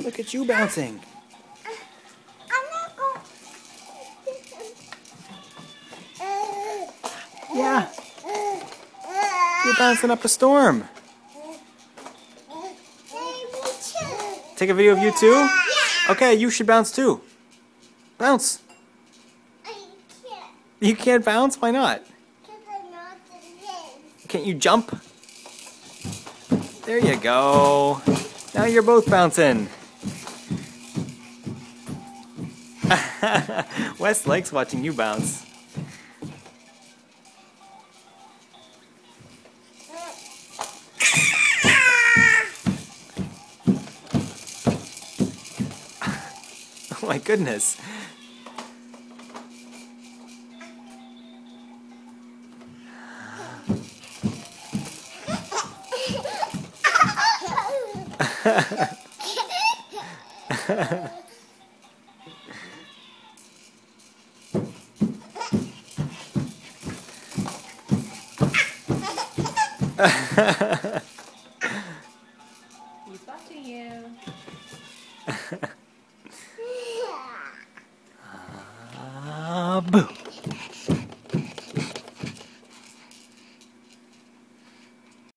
Look at you bouncing. I'm not going. Yeah. You're bouncing up a storm. Take a video of you too? Yeah. Okay, you should bounce too. Bounce. I can't. You can't bounce? Why not? Because I'm not the pin. Can't you jump? There you go. Now you're both bouncing. Wes likes watching you bounce. Oh my goodness.